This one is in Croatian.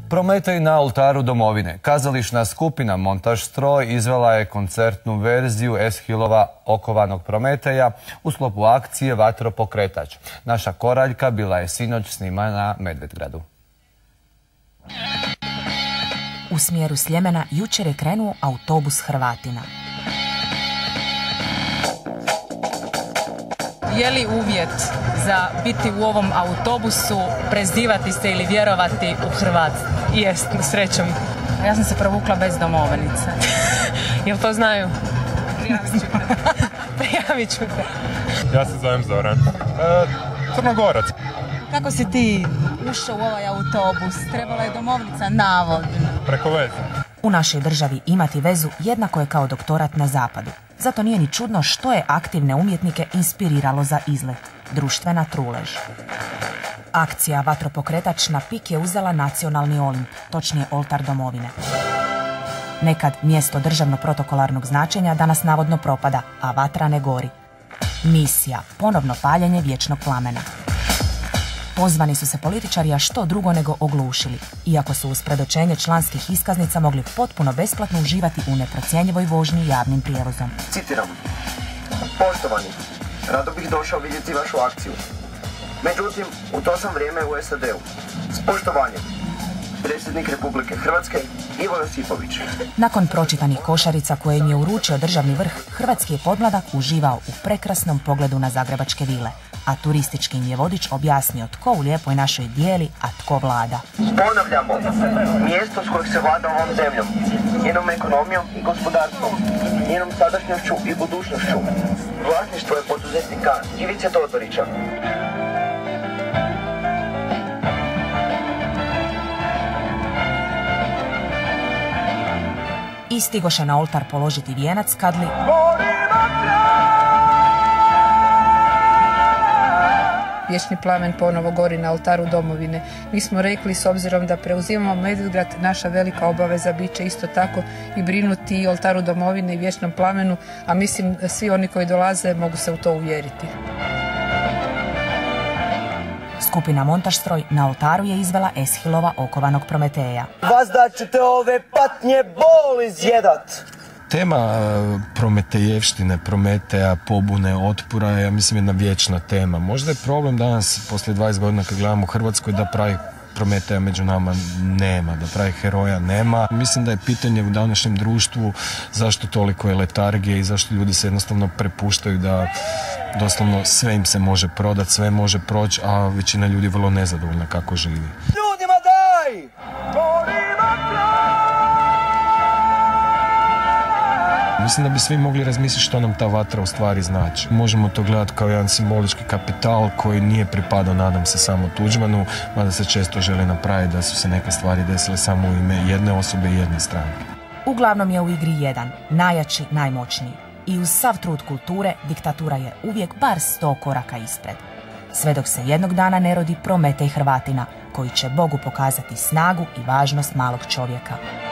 Prometej na oltaru domovine. Kazališna skupina Montaž Stroj izvela je koncertnu verziju Eshilova okovanog Prometeja u sklopu akcije Vatropokretač. Naša koraljka bila je sinoć s njima na Medvedgradu. U smjeru Sljemena jučer je krenuo autobus Hrvatina. Je li uvjet za biti u ovom autobusu, prezivati se ili vjerovati u Hrvatstvo? Jest, srećom. Ja sam se provukla bez domovnice. Jel to znaju? Prijavit ću te. Ja se zovem Zoran. Crnogorac. Kako si ti ušao u ovaj autobus? Trebala je domovnica, navodno. Preko veze. U našoj državi imati vezu jednako je kao doktorat na zapadu. Zato nije ni čudno što je aktivne umjetnike inspiriralo za izlet. Društvena trulež. Akcija Vatropokretač na pik je uzela nacionalni Olimp, točnije oltar domovine. Nekad mjesto državno protokolarnog značenja danas navodno propada, a vatra ne gori. Misija, ponovno paljenje vječnog plamena. Pozvani su se političari, a što drugo nego oglušili, iako su uz predočenje članskih iskaznica mogli potpuno besplatno uživati u neprocjenjivoj vožnji javnim prijevozom. Citiram: poštovani, rado bih došao vidjeti vašu akciju. Međutim, u to sam vrijeme u SAD-u. S poštovanjem, predsjednik Republike Hrvatske Ivo Josipović. Nakon pročitanih košarica koje im je uručio državni vrh, hrvatski je podmladak uživao u prekrasnom pogledu na zagrebačke vile, a turistički im je vodič objasnio tko u lijepoj našoj dijeli, a tko vlada. Ponavljamo, mjesto s kojeg se vlada ovom zemljom, njenom ekonomijom i gospodarstvom, njenom sadašnjošću i budućnošću. Vlasništvo je poduzetnika Ivice Todorića. I stigoše na oltar položiti vijenac kad li... Vječni plamen ponovo gori na oltaru domovine. Mi smo rekli, s obzirom da preuzimamo Medvedgrad, naša velika obaveza bit će isto tako i brinuti i oltaru domovine i vječnom plamenu, a mislim da svi oni koji dolaze mogu se u to uvjeriti. Skupina Montaž Stroj na oltaru je izvela Eshilova okovanog Prometeja. Vas da ćete ove patnje bol izjedat! Tema prometejevštine, Prometeja, pobune, otpora je, ja mislim, jedna vječna tema. Možda je problem danas, poslije 20 godina kad gledamo u Hrvatskoj, da pravi Prometeja među nama nema, da pravi heroja nema. Mislim da je pitanje u današnjem društvu zašto toliko je letargije i zašto ljudi se jednostavno prepuštaju da doslovno sve im se može prodati, sve može proći, a većina ljudi je vrlo nezadovoljna kako živi. Ljudima daj! Mislim da bi svi mogli razmisliti što nam ta vatra u stvari znači. Možemo to gledati kao jedan simbolički kapital koji nije pripadao, nadam se, samo Tuđmanu, mada se često želi napraviti da su se neke stvari desile samo u ime jedne osobe i jedne stranke. Uglavnom je u igri jedan, najjači, najmoćniji. I uz sav trud kulture, diktatura je uvijek bar 100 koraka ispred. Sve dok se jednog dana ne rodi Prometej Hrvatina, koji će Bogu pokazati snagu i važnost malog čovjeka.